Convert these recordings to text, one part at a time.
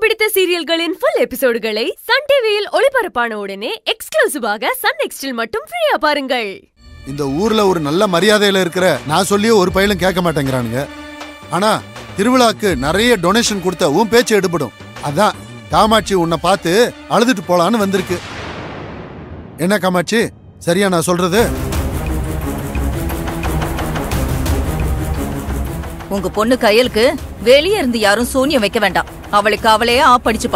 பிடித்த சீரியல்களின் full எபிசோடுகளை Sun டிவியில் ஒளிபரப்பான உடனே எக்ஸ்க்ளூசிவாக சன் நெக்ஸ்டில் மட்டும் ஃப்ரீயா பாருங்கள். இந்த ஊர்ல ஒரு நல்ல மரியாதையில இருக்கிற நான் சொல்லியே ஒரு பையலும் கேட்க மாட்டேங்கிறானுங்க. ஆனா திருவிழாக்கு நிறைய டொனேஷன் கொடுத்த உன் பேச்சு எடுபடும். அதான் காமாட்சி உன்னை பார்த்து அழுதுட்டு போலான்னு வந்திருக்கு. என்ன காமாட்சி, சரியா நான் சொல்றது? உங்க பொண்ணு கையலுக்கு வெளியே இருந்து யாரும் சூனியம் வைக்க வேண்டாம். அவளுக்கு அவளையே படிச்சுப்பா.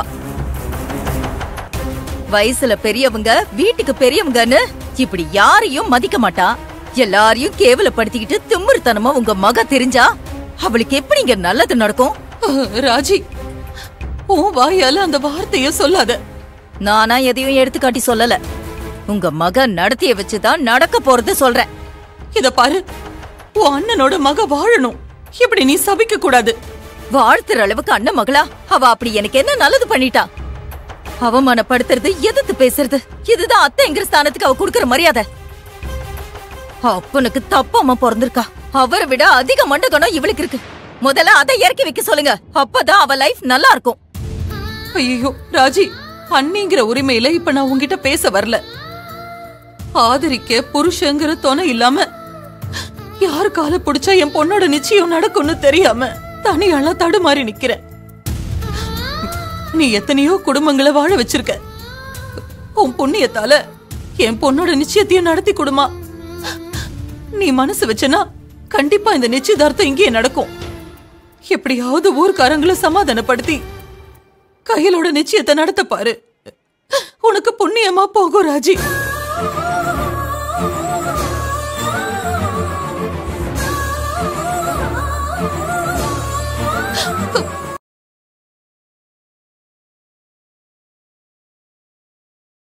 வயசுல பெரியவங்க, வீட்டுக்கு பெரியவங்கன்னு இப்படி யாரையும் மதிக்க மாட்டா. எல்லாரையும் கேவலப்படுத்திக்கிட்டு திமிருத்தனமா உங்க மக தெரிஞ்சா அவளுக்கு எப்படி இங்க நல்லது நடக்கும்? ராஜி, உன் வாயால அந்த வார்த்தைய சொல்லாத. நானா எதையும் எடுத்துக்காட்டி சொல்லல. உங்க மக நடத்திய வச்சுதான் நடக்க போறது சொல்றேன். இத பாரு, உன் அண்ணனோட மக வாழணும். இப்படி நீ சபிக்க கூடாது. வாழ்த்துற அளவுக்கு அண்ணன் மகளா அவ? அப்படி எனக்கு என்ன நல்லது பண்ணிட்டா? அவமானப்படுத்துறது, எதிர்த்து பேசுறது, இதுதான் அத்தைங்கிற ஸ்தானத்துக்கு அவ குடுக்கற மரியாதை. அப்பனுக்கு தப்பாம பிறந்திருக்கா. அவரை விட அதிக மண்டகணம் இவளுக்கு இருக்கு. முதல்ல அதை இறக்கி வைக்க சொல்லுங்க. அப்பதான் அவ லைஃப் நல்லா இருக்கும். ஐயோ ராஜி, அண்ணிங்கிற உரிமையில இப்ப நான் உங்ககிட்ட பேச வரல. ஆதரிக்க புருஷங்கிற துணை இல்லாம யாரு கால பிடிச்சா என் பொண்ணோட நிச்சயம் நடக்கும்னு தெரியாம தனியாளா தடுமாறி நிக்கிற. நீ எத்தனையோ குடும்பங்களை வாழ வச்சிருக்க. உன் புண்ணியத்தால என் பொண்ணோட நிச்சயத்தையும் நடத்தி கொடுமா. நீ மனசு வச்சனா கண்டிப்பா இந்த நிச்சயதார்த்தம் இங்கே நடக்கும். எப்படியாவது ஊர்க்காரங்களை சமாதானப்படுத்தி கையலோட நிச்சயத்தை நடத்த பாரு. உனக்கு புண்ணியமா போகும் ராஜி.